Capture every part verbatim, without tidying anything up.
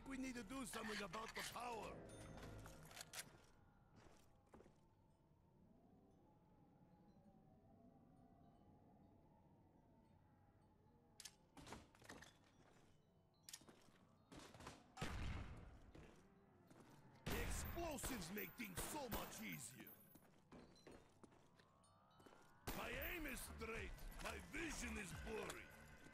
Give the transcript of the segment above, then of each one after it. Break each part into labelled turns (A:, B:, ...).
A: think we need to do something about the power. The explosives make things so much easier. My aim is straight. My vision is blurry.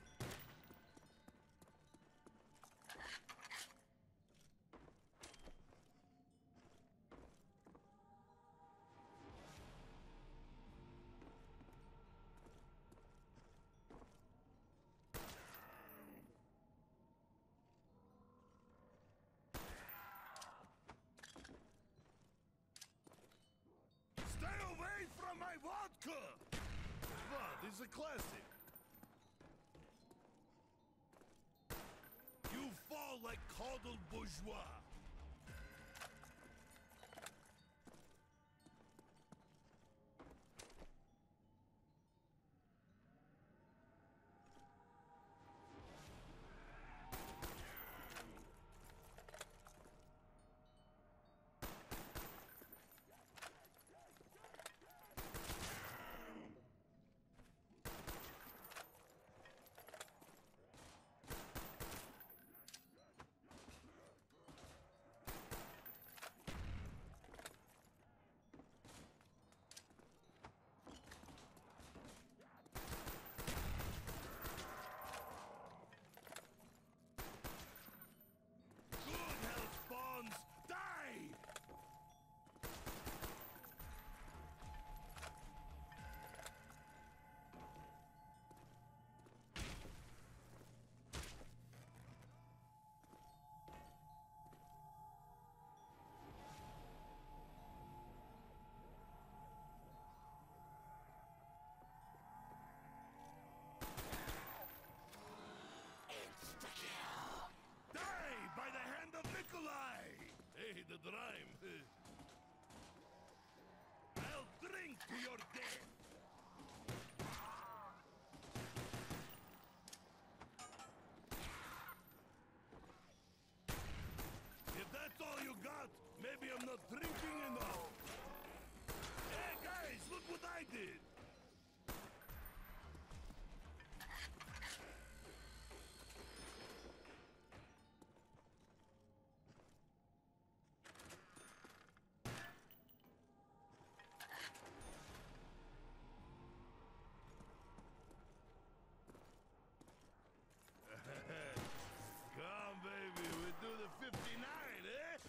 A: Stay away from my vodka! What is a classic? You fall like coddled bourgeois. Bonds, die!
B: Insta-kill!
A: Die by the hand of Nikolai! Hey, the rhyme. I'll drink to your death! If that's all you got, maybe I'm not drinking enough! Hey guys, look what I did! Come, baby, we do the fifty-nine, eh?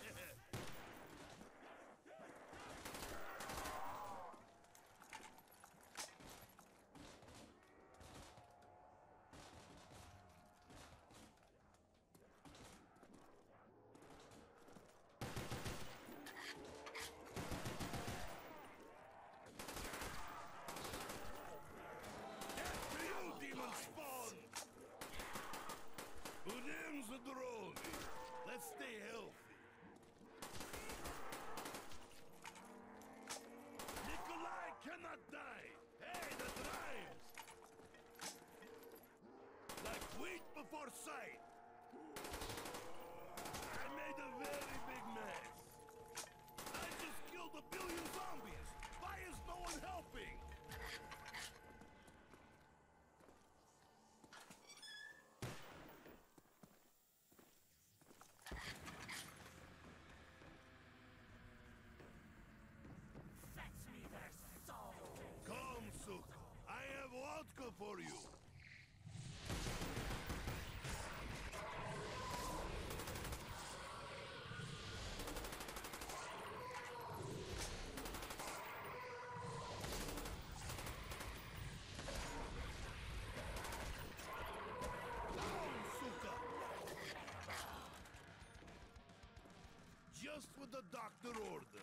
A: Get to you, demon spawn! Udim's a drone. Let's stay healthy. Nikolai cannot die. Hey, that rhymes. Like wheat before sight. I made a very big mess. I just killed a billion zombies. Why is no one helping? Come, Suk. I have vodka for you. Down, Suka. Just what the doctor ordered.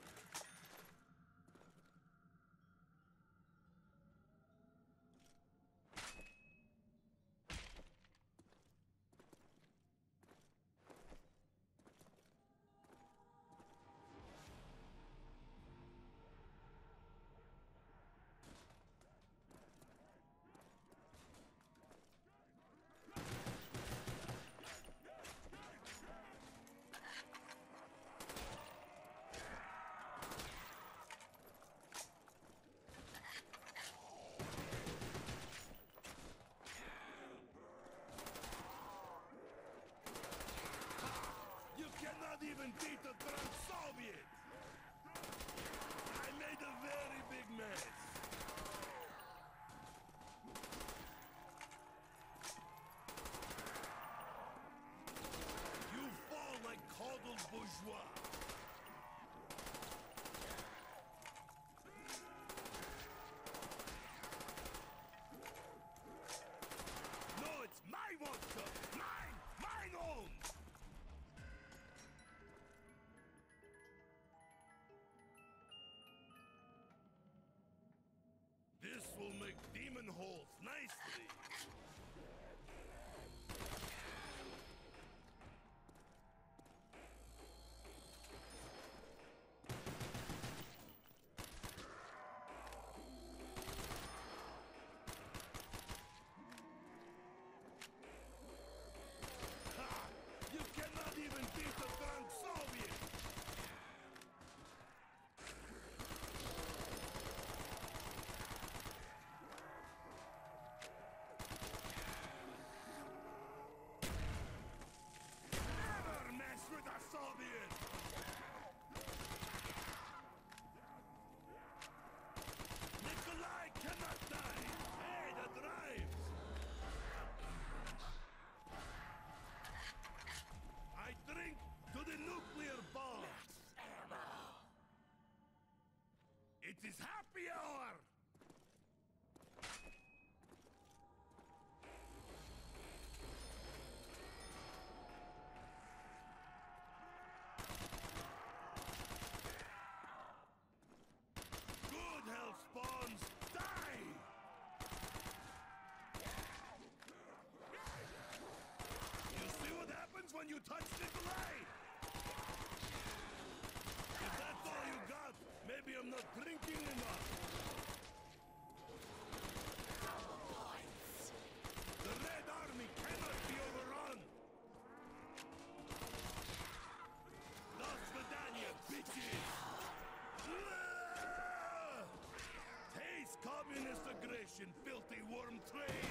A: fucking filthy worm train!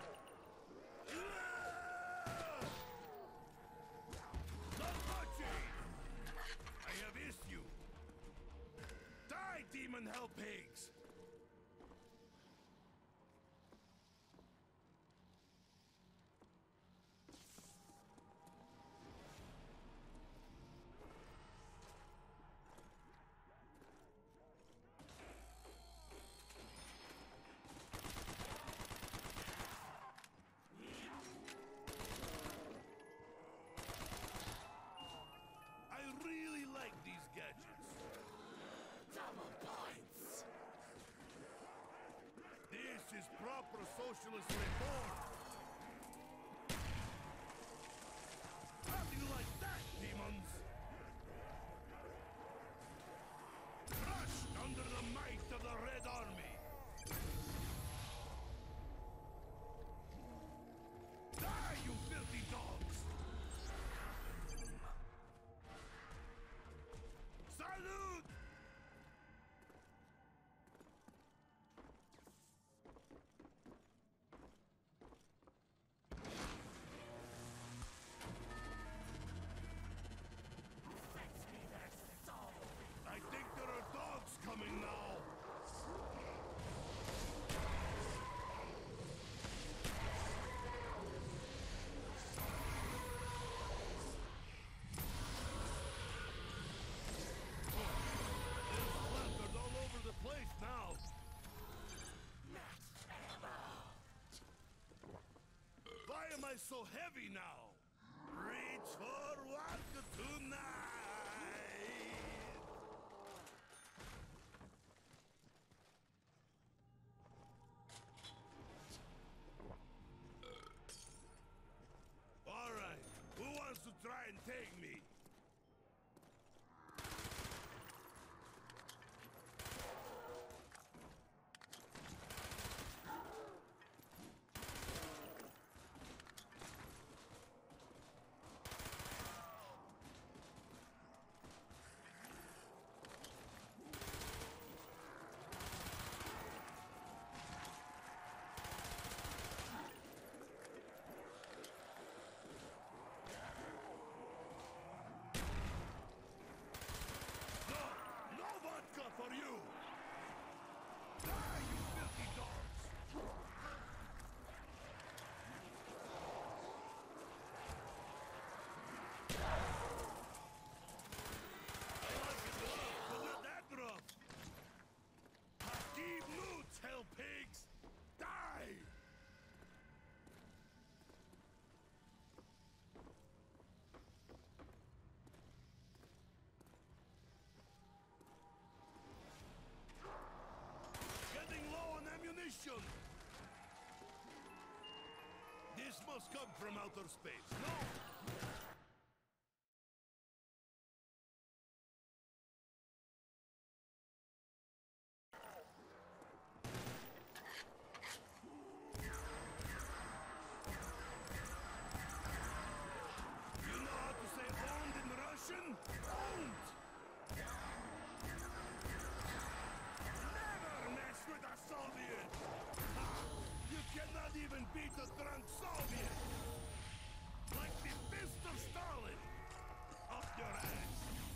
A: Ah! Don't touch it! I have issue! Die, demon hell pigs! I really like these gadgets. Double points. This is proper socialist reform. How do you like that, demons? Crushed under the might of the Red Army. Die, you filthy dogs! Salute! I think there are dogs coming now. They're splattered all over the place now. Why am I so heavy now? Reach for what tonight? All right, who wants to try and take me? No, no vodka for you! Die, you filthy dogs! I like it rough, but not that rough! Hakeem Moots, hell pigs! Die! Getting low on ammunition! This must come from outer space, no? You know how to say owned in Russian? Owned! Never mess with a Soviet! Ha! You cannot even beat a drunk Soviet! Like the fist of Stalin! Up your ass!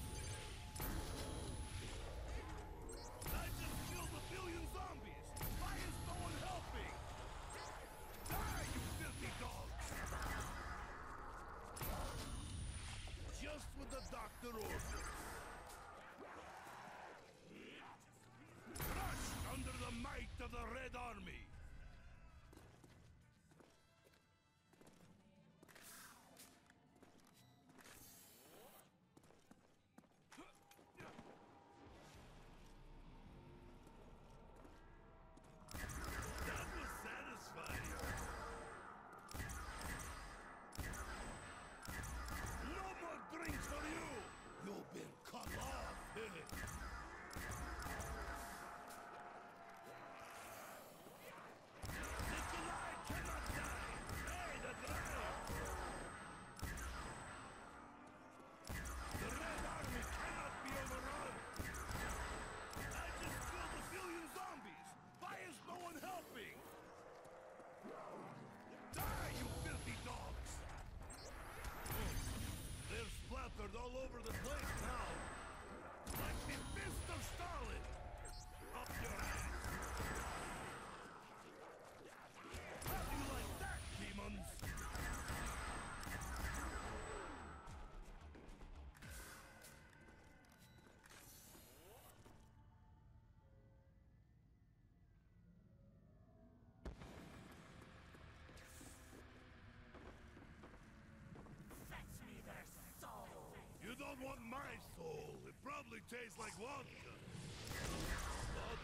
A: I just killed a billion zombies! Why is no one helping? Die, you filthy dogs! Just what the doctor ordered. Crushed under the might of the Red Army. soul. It probably tastes like vodka. Vodka.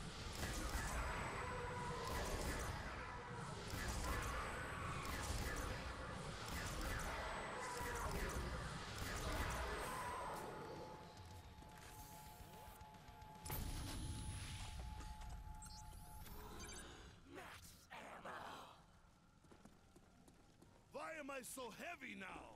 A: Why am I so heavy now?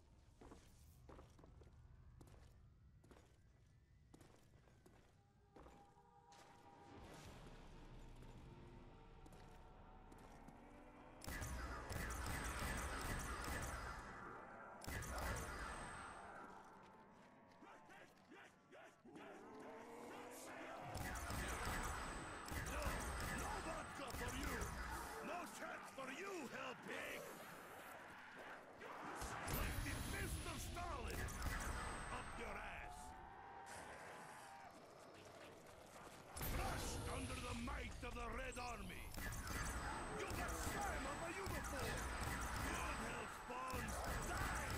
A: Of the Red Army. You got slime on my uniform! Good hell spawns! Die!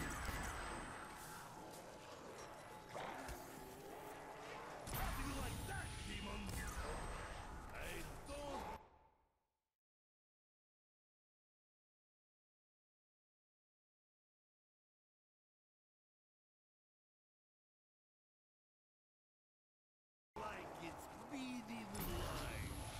A: How do you like that, demons? I don't... like its beady little eyes.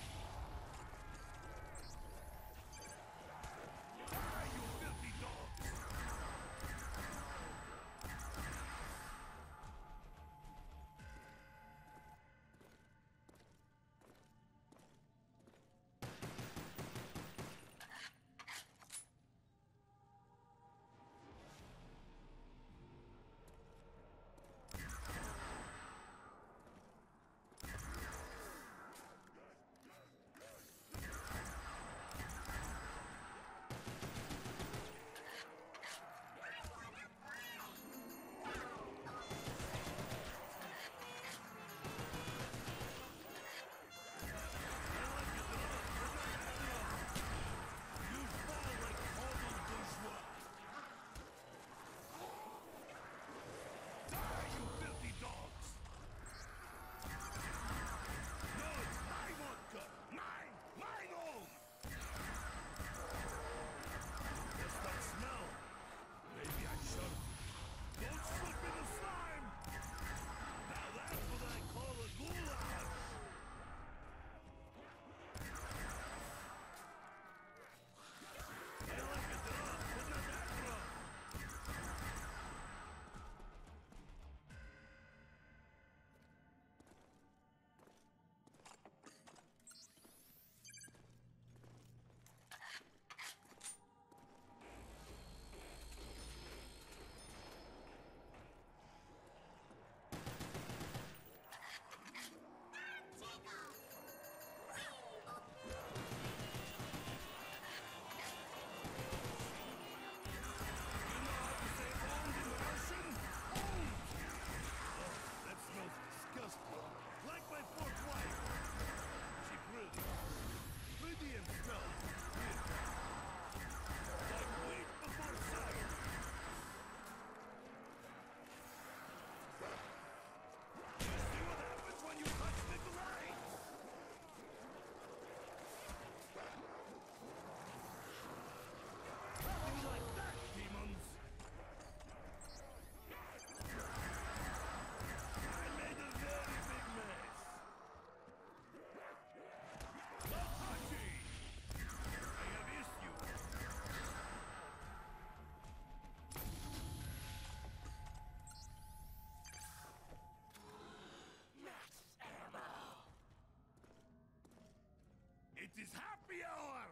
A: It is happy hour!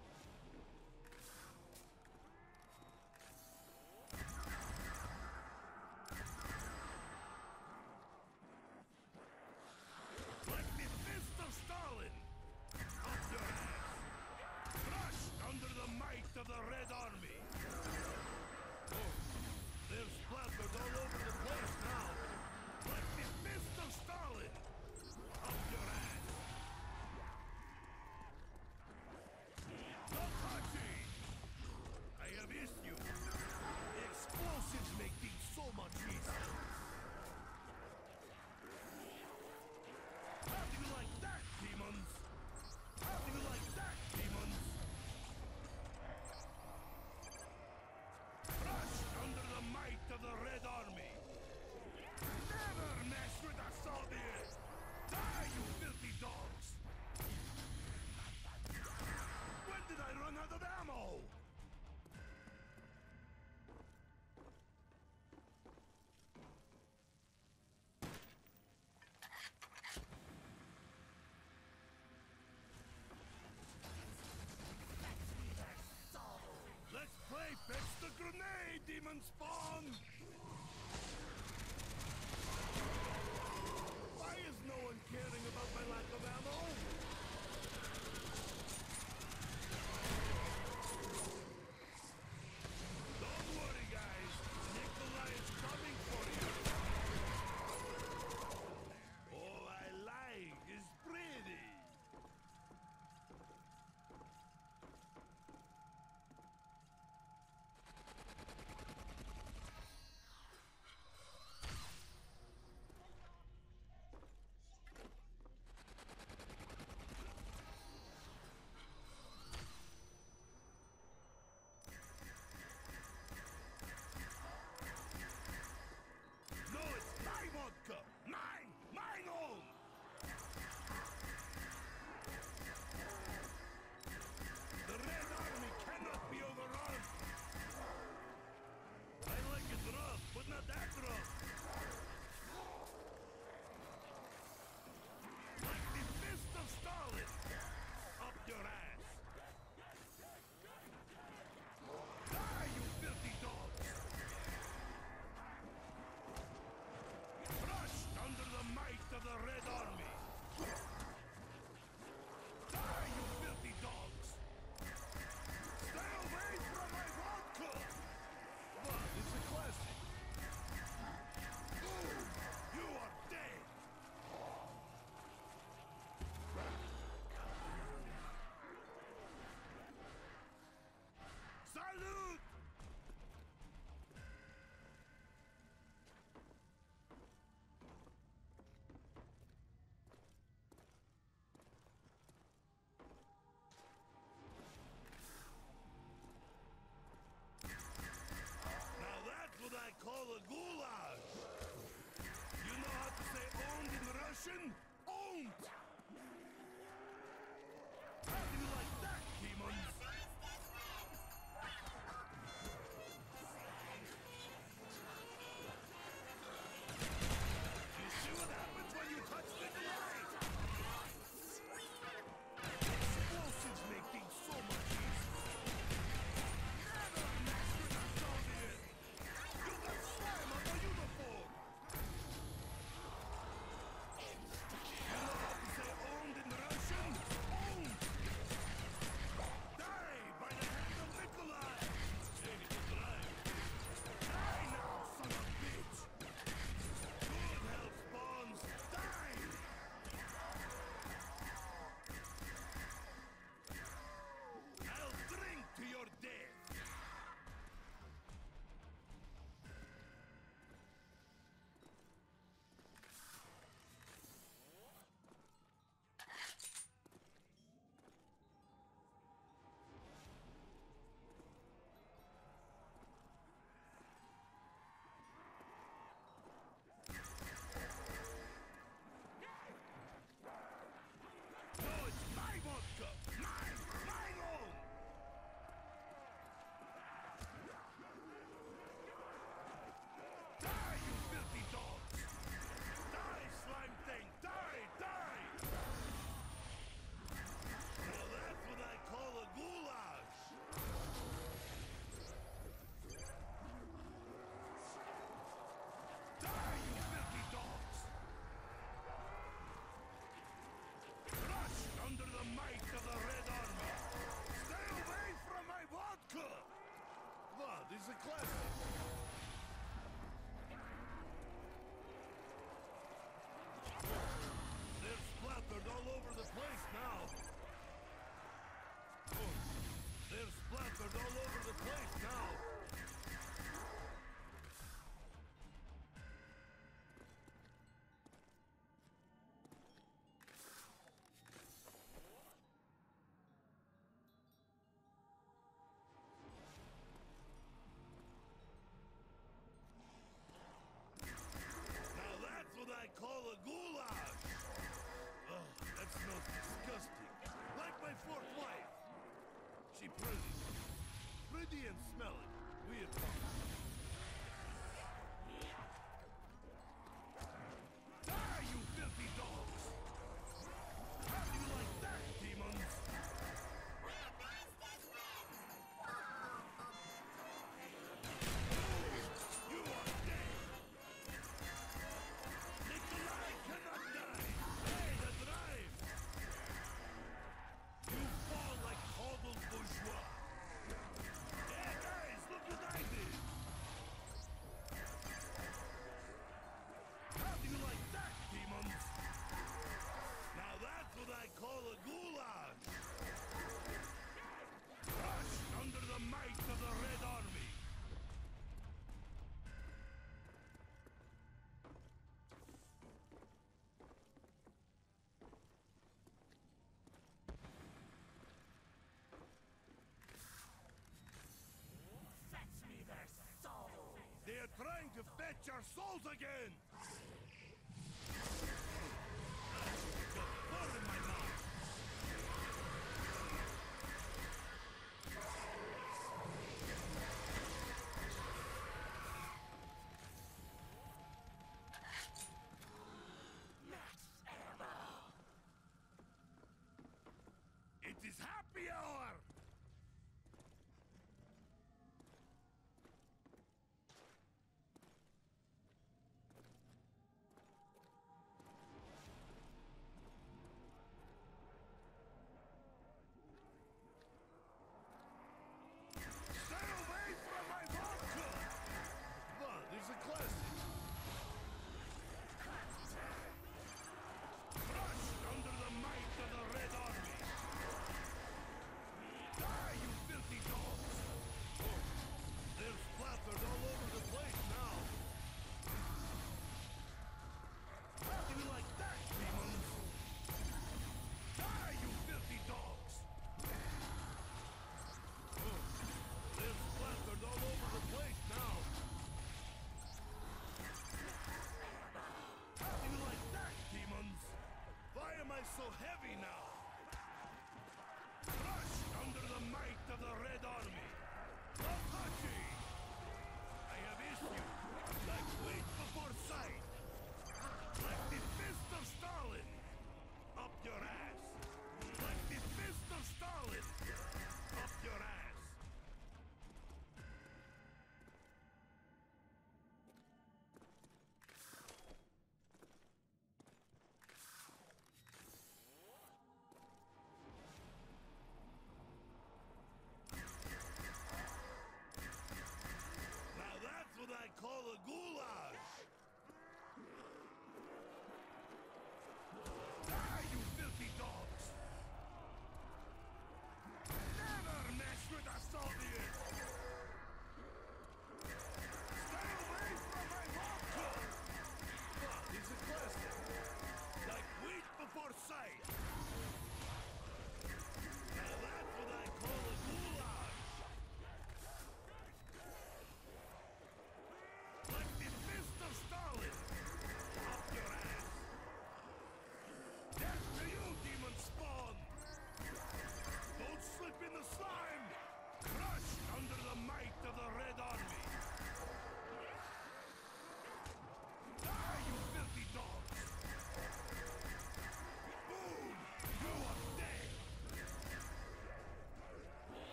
A: Like the fist of Stalin! Up your ass! Crushed under the might of the Red Army! Oh, they're splattered all over the place now! Like the fist of Stalin! Up your ass! I have issue. Explosives make things so much easier. the place now. Now that's what I call a goulash. Oh, that smells disgusting. Like my fourth wife. She pretty. Pretty and smelly. Weird. Die, you filthy dogs! How do you like that, demons? You are dead! Nikolai cannot die! Hey, the drive! You fall like coddled bourgeois! Yeah, guys, look what I did! How do you like that, demons? Now that's what I call a goulash! Crushed under the might of the Red Army!
B: Fetch me their souls!
A: They are trying to fetch our souls again! Got blood in my mouth!
B: Max ammo!
A: It is happy hour! Stay away from my vodka! But there's a classic. Crushed under the might of the Red Army.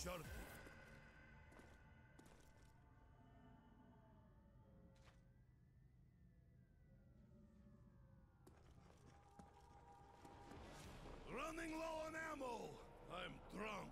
A: shorty. Running low on ammo. I'm drunk.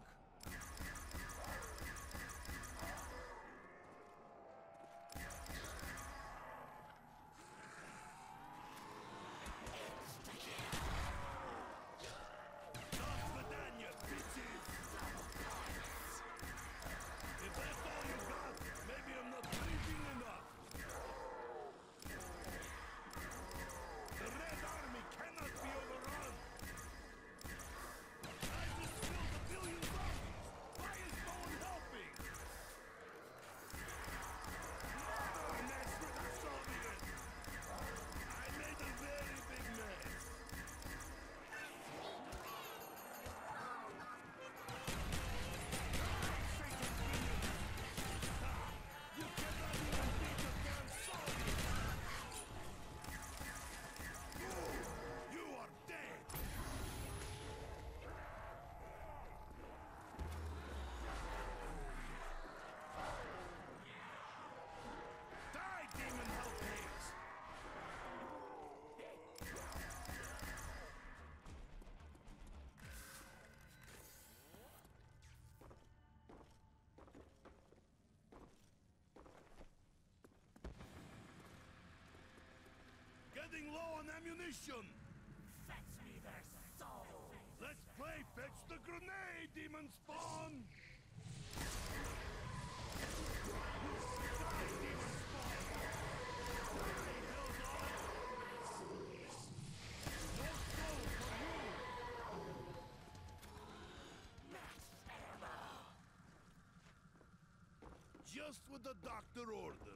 A: Getting low on ammunition!
B: Fetch me their souls!
A: Let's play fetch the grenade, demon spawn! Die, demon spawn! Die, Hellboy! No soul for you!
B: Max ammo!
A: Just what the doctor ordered.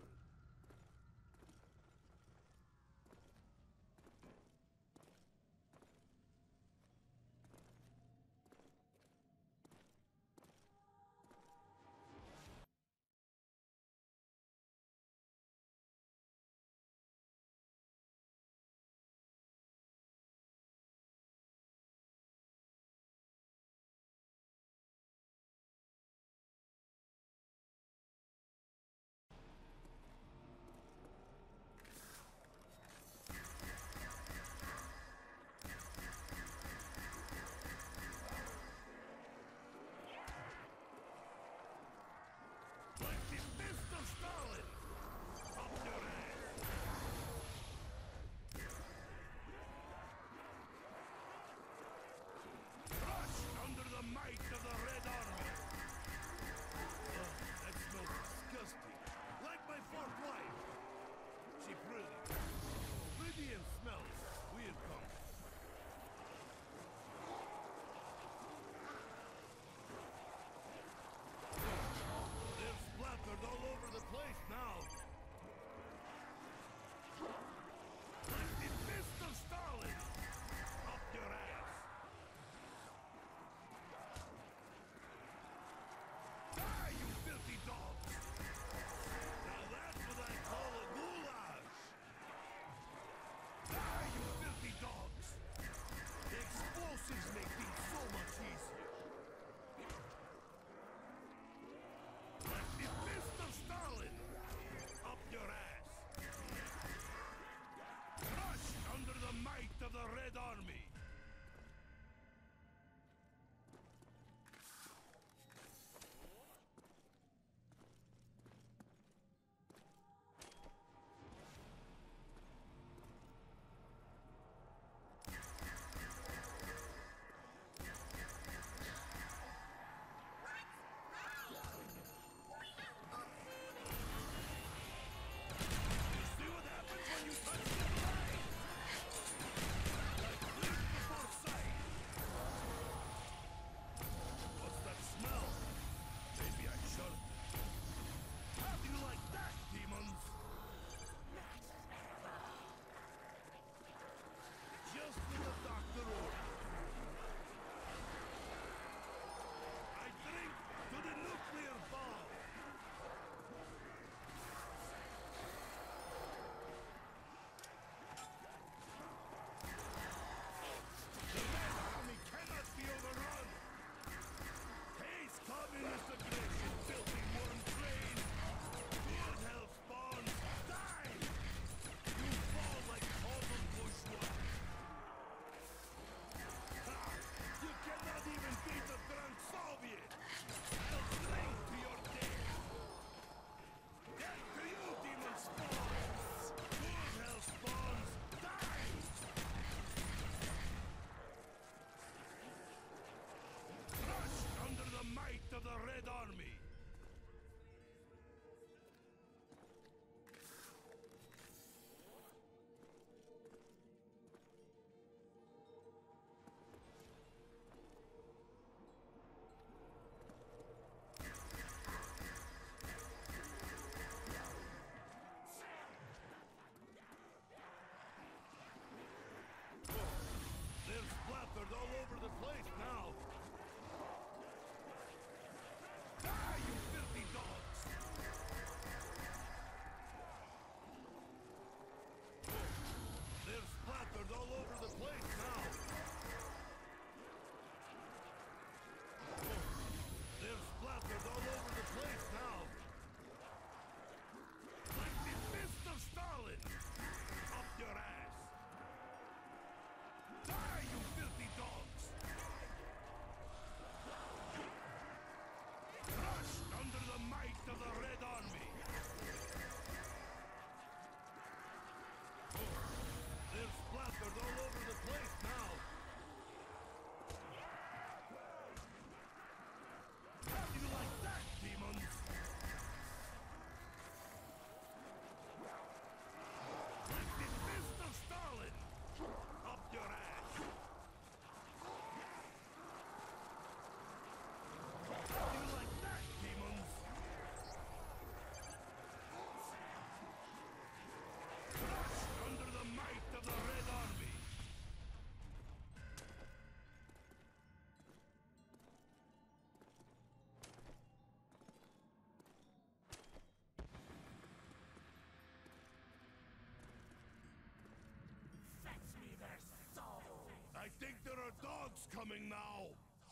A: dogs coming now!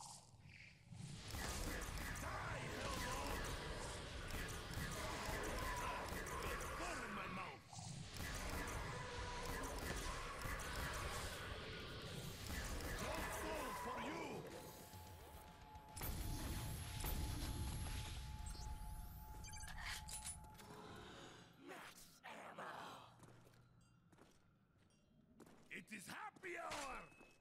A: Die, helldog! Ah, burn in my mouth! No soul for you!
B: Max ammo.
A: It is happy hour!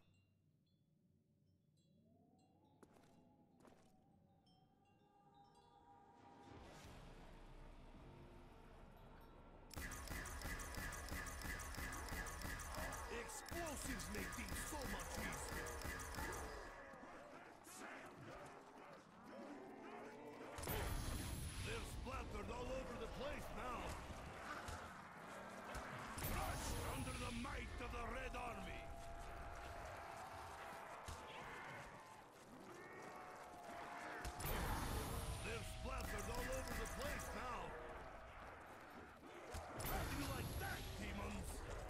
A: Explosives make things so much easier. They're splattered all over the place now. Crushed under the might of the Red Army. They're splattered all over the place now. How do you like that, demons?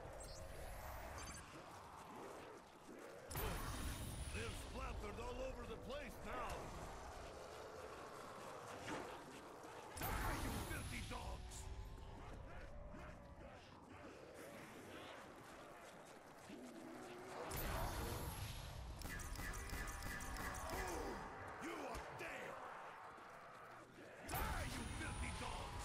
A: They're splattered all over the place now. Die, you filthy dogs! Boom! You are dead! Die, you filthy dogs!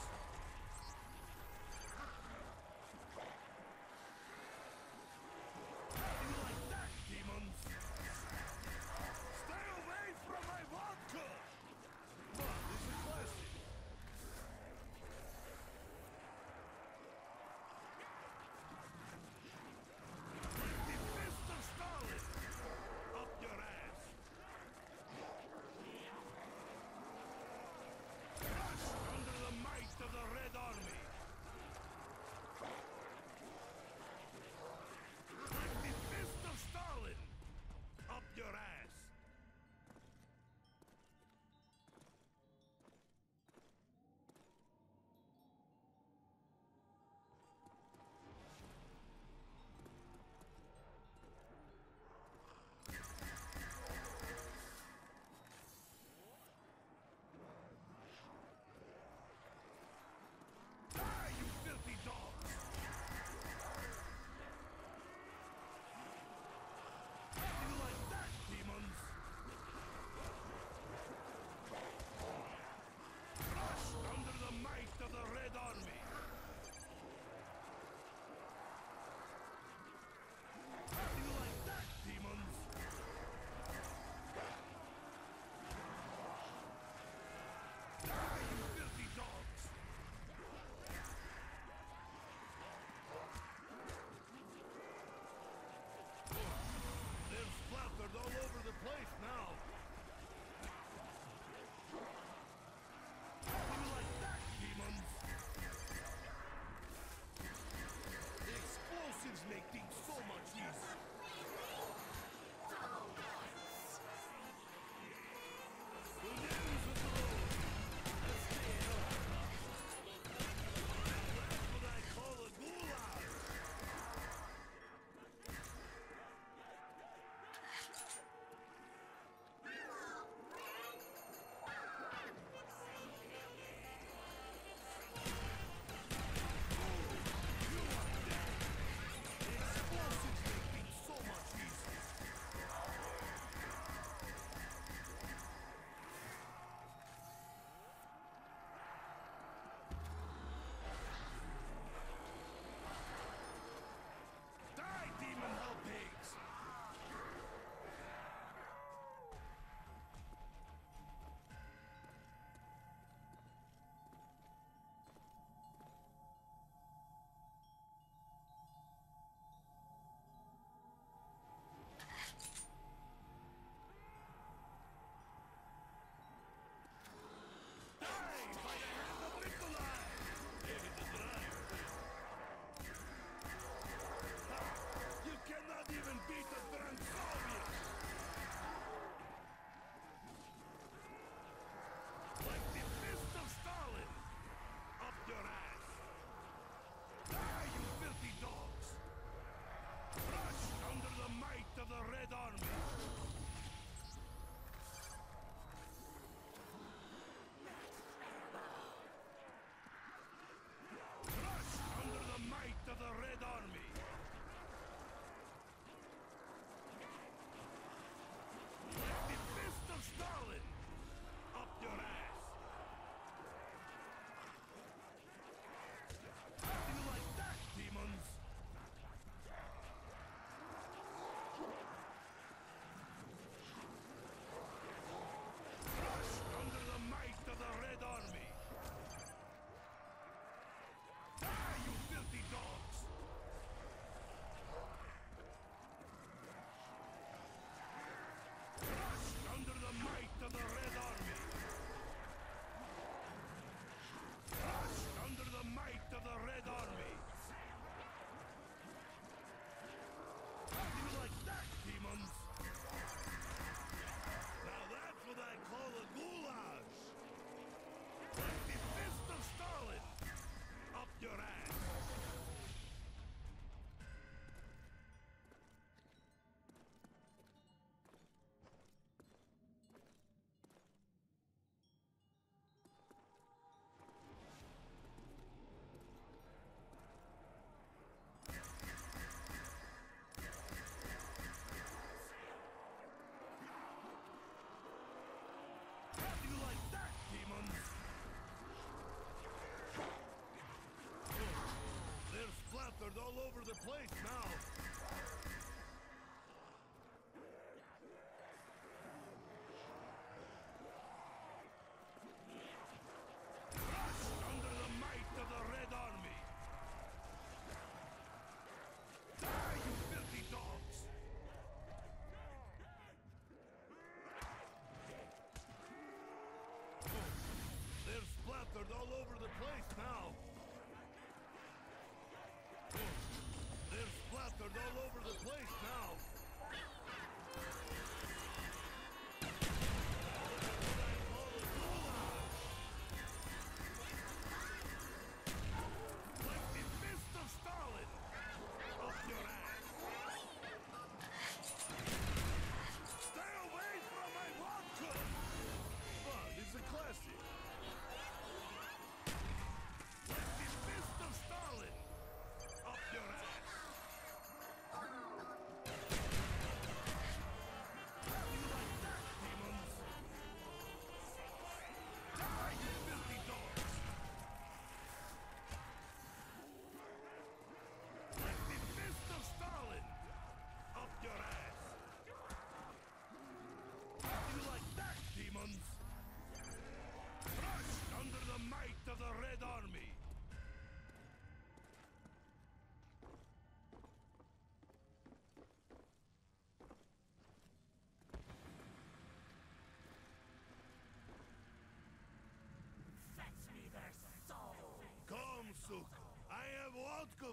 A: How do you like that, demons? Stay away from my water!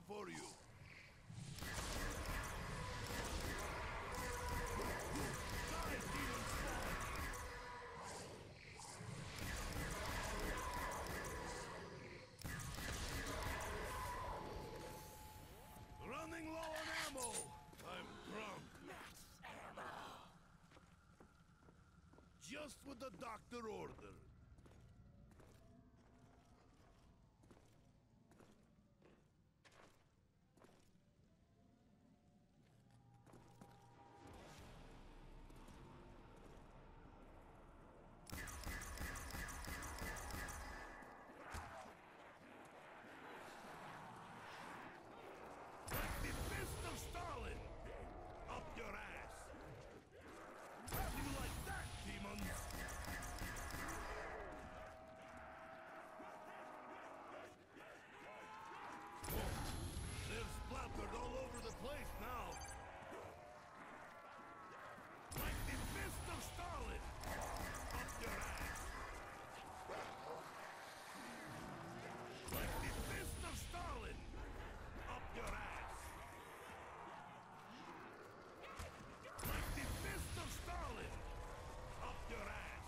A: for you. Die, demon spawn! Running low on ammo! I'm drunk.
B: Max ammo.
A: Just what the doctor ordered. Like the fist of Stalin! Up your ass! How do you like that, demons? They're splattered all over the place now. Like the fist of Stalin! Up your ass! Like the fist of Stalin! Up your ass! Like the fist of Stalin! Up your ass!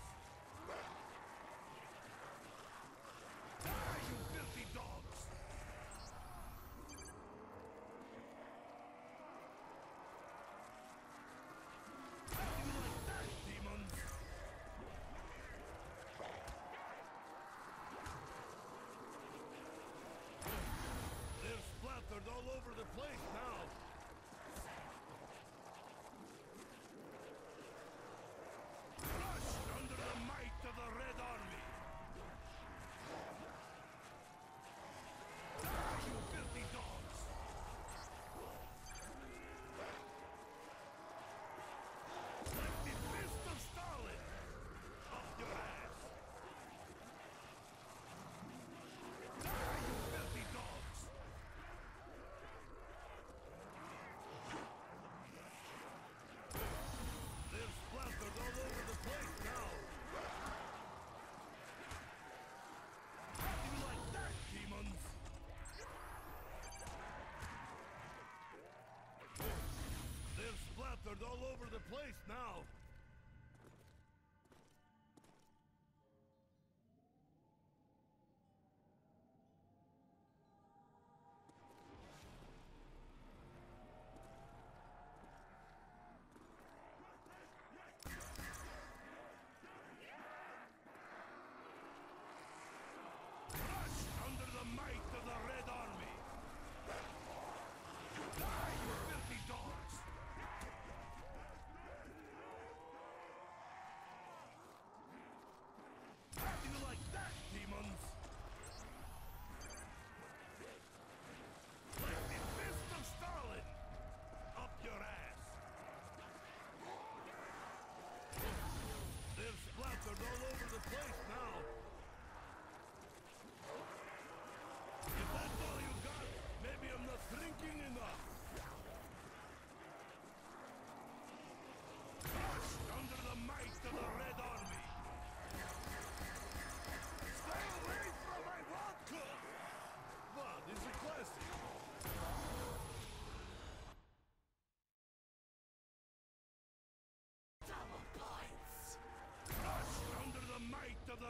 A: Die, you filthy dogs! How do you like that, demons? They're splattered all over the place now. Crushed under the might of the Red Army. Die, you filthy dogs! Like the fist of Stalin! Up your ass! Die, you filthy dogs! They're splattered all over the place now. How do you like that, demons? They're splattered all over the place now. Crushed under the might of the Red Army. Die, you filthy dogs! How do you like that, demons? Like the fist of Stalin! Up your ass! They're splattered all over the place now. If that's all you got, maybe I'm not drinking enough. Crushed under the might of the Red Army. Stay away from my vodka! But it's a classic.
B: Double points.
A: Crushed under the might of the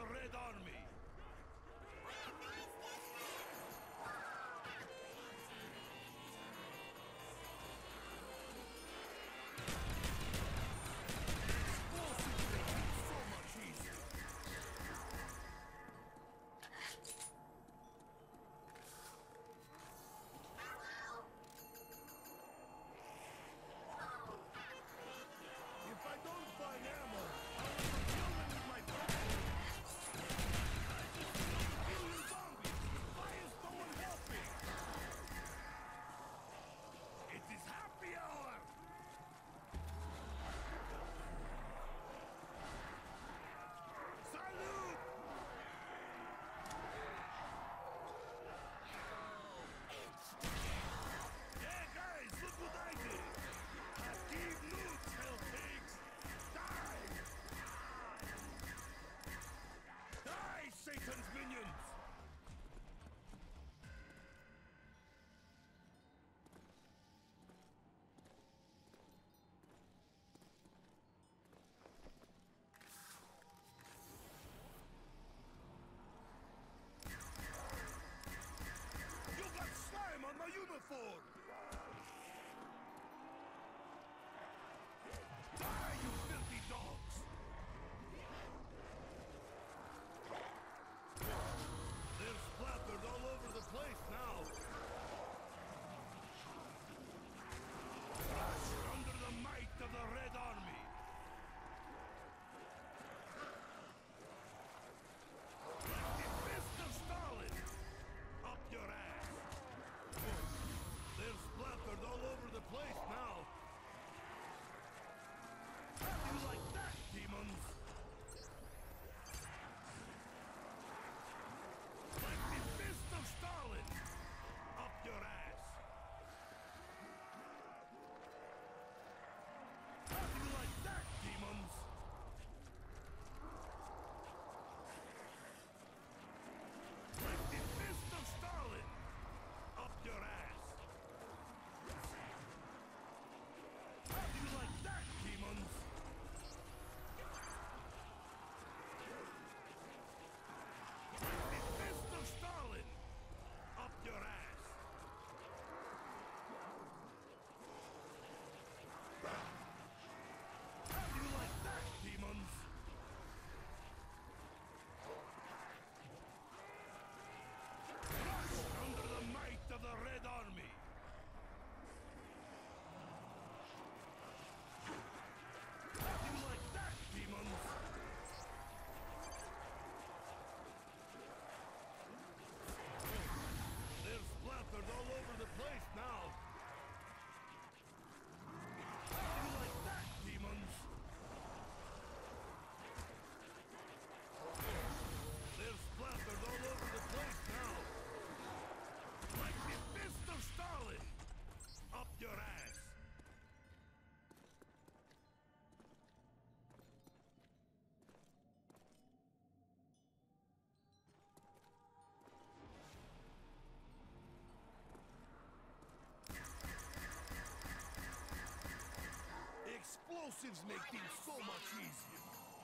A: Explosives make things so much easier.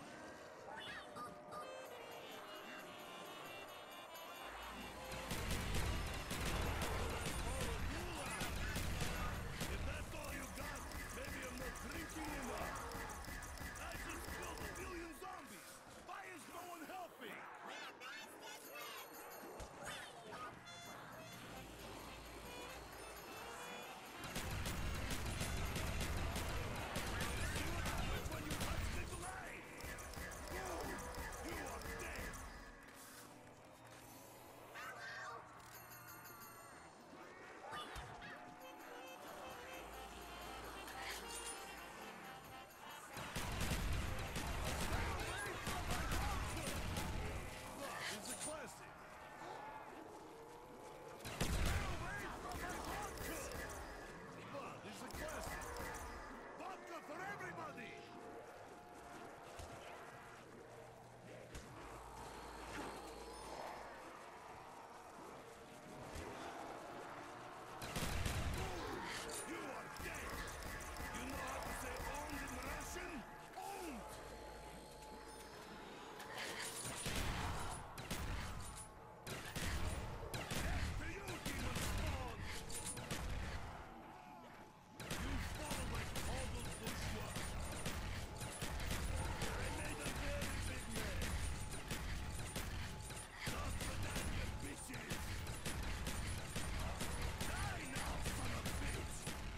A: If that's all you got, maybe I'm not drinking enough. I just killed a billion zombies. Why is no one helping? When you touch the blade, boom, you are dead. It's a classic. Stay away from my vodka! Blood is a classic. Vodka for everybody! You are dead! You know how to say owned in Russian? Owned! After you, demon spawn! You fall like hobbled bourgeois! I made a very big man! Just for that, you bitches! Die now, son of a bitch!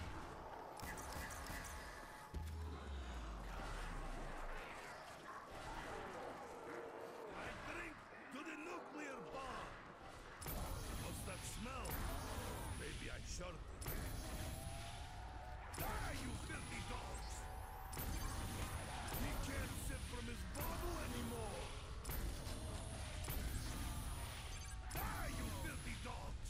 A: I drink to the nuclear bomb! What's that smell? Maybe I shot it. Die, you filthy dogs! He can't sip from his bottle anymore! Die, you filthy dogs!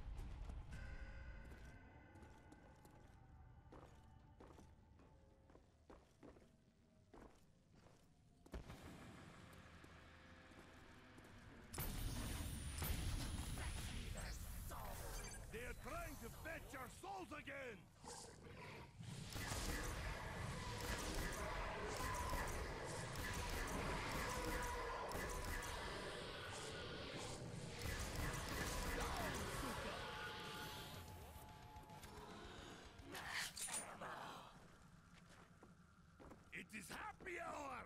A: They're trying to fetch our souls again! It is happy hour!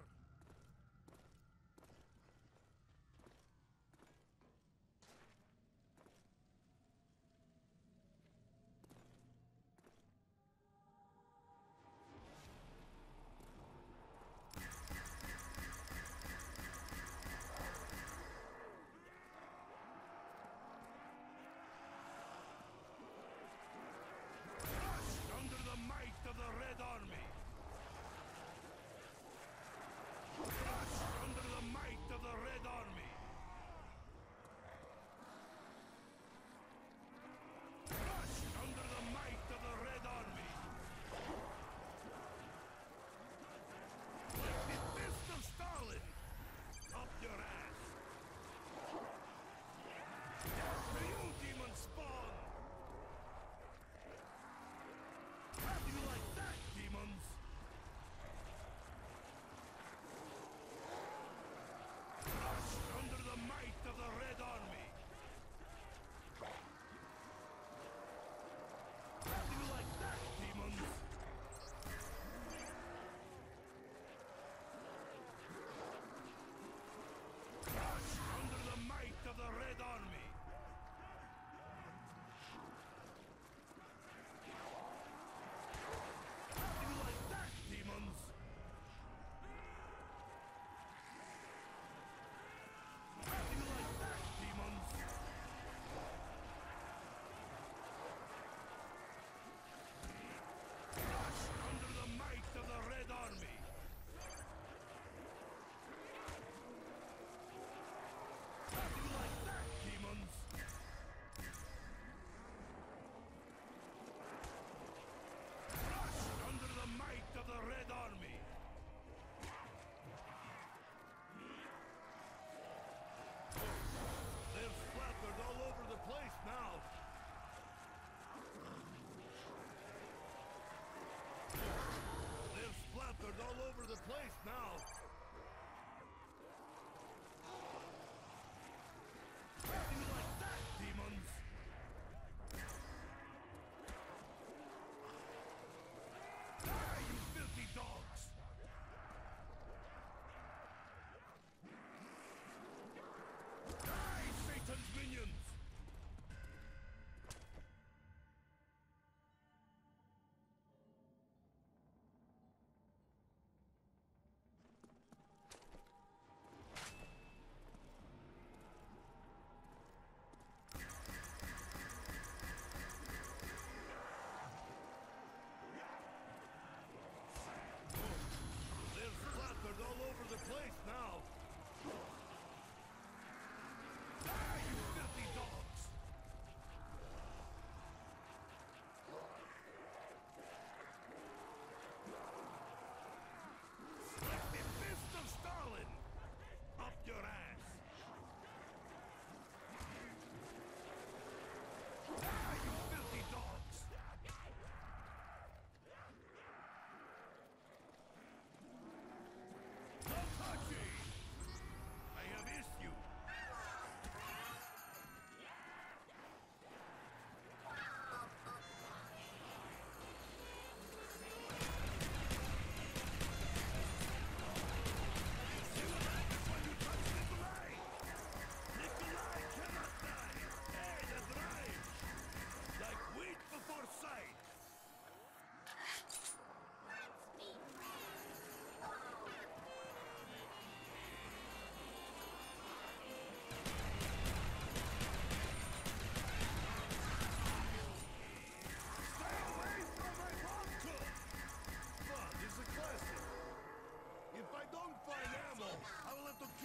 A: Crushed under the might of the Red Army!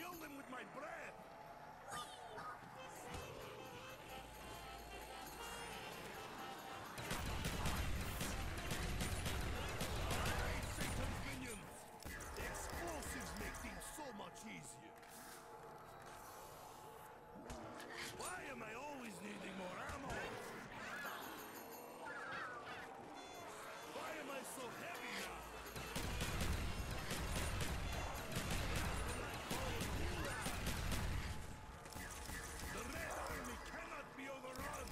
A: kill them with my breath! I hate Satan's minions! The explosives make things so much easier. Why am I always needing more ammo? Why am I so heavy now? The Red Army cannot be overrun!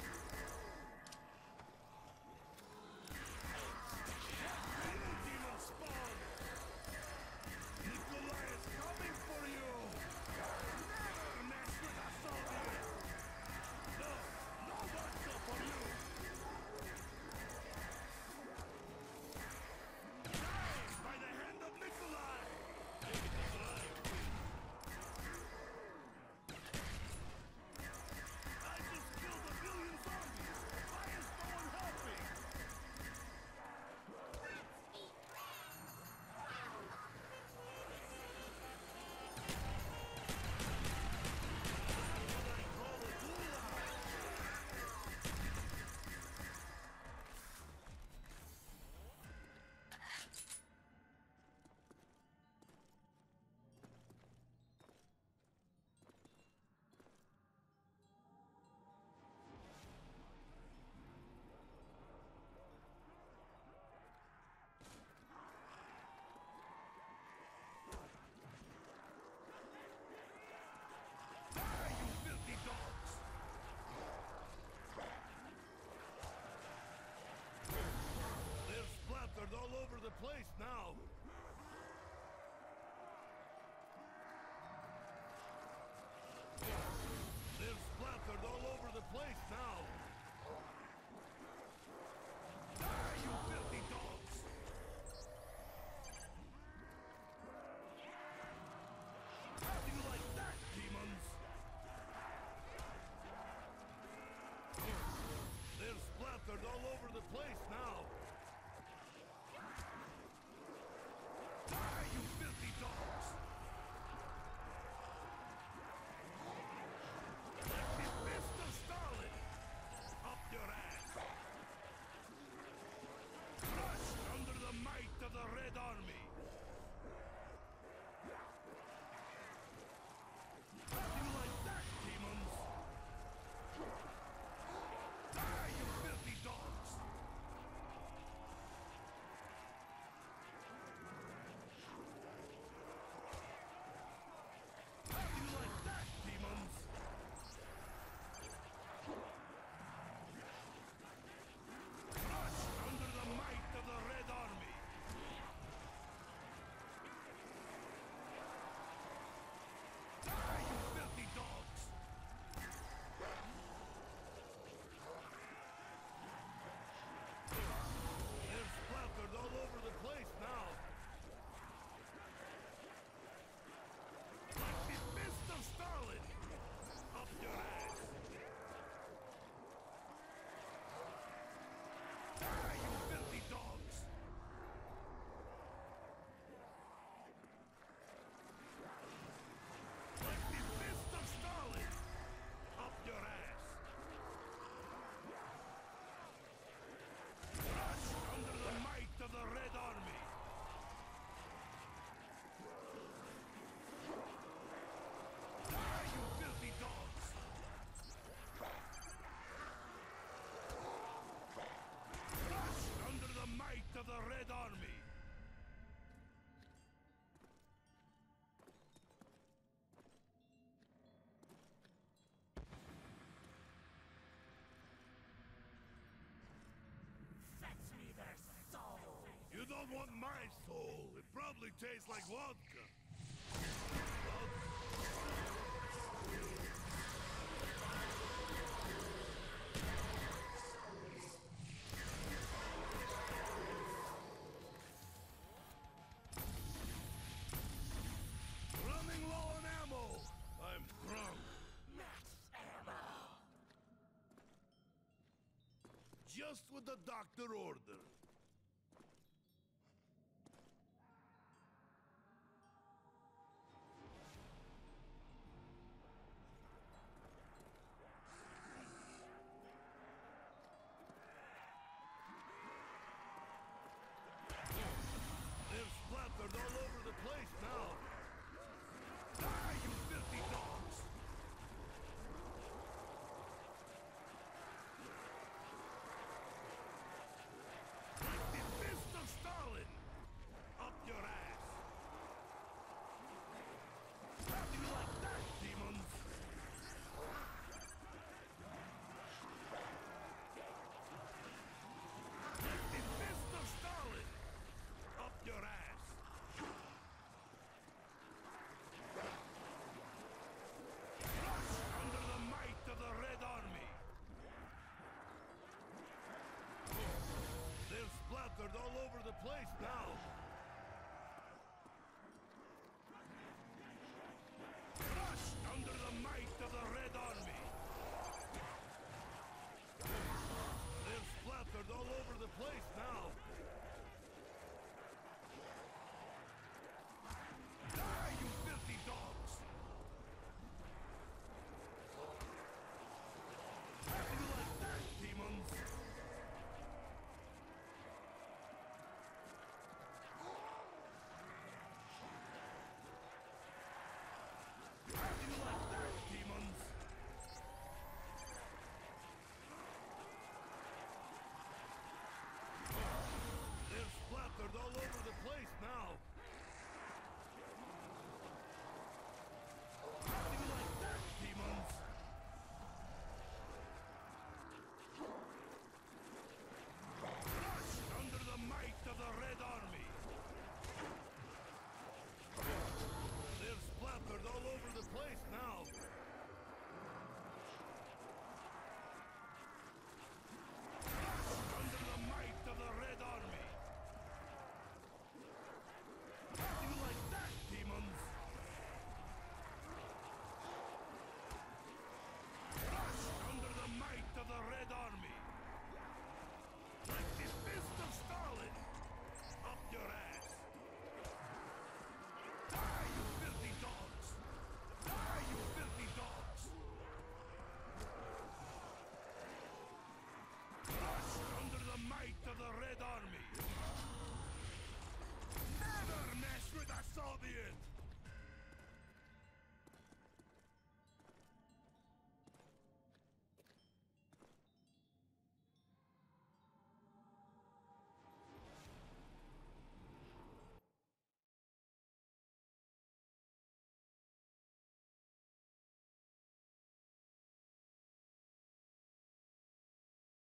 A: You demon spawn! Nikolai is coming for you! Never mess with a Soviet! No, no vodka for you! Die by the hand of Nikolai! I just killed a billion zombies! Why is no one helping? That's what I call a gulag! Die, you filthy dogs! They're splattered all over the place now. They're splattered all over the place now. Die, you filthy dogs! How do you like that, demons? They're splattered all over the place now. Die, you filthy dogs! Like the fist of Stalin! Up your ass! Crushed under the might of the Red Army! How do you like that, demons? Die, you filthy dogs! How do you like that, demons? Crushed under the might of the Red Army! Die, you filthy dogs! They're splattered all over the place now. Like the fist of Stalin! Up your ass! Die, you filthy dogs! Like the fist of Stalin! Up your ass! Crushed under the might of the Red Army! Die, you filthy dogs! Crushed under the might of the Red Army!
B: Fetch me their soul!
A: You don't want my soul. It probably tastes like vodka. Running low on ammo. I'm drunk.
B: Max ammo!
A: Just what the doctor ordered.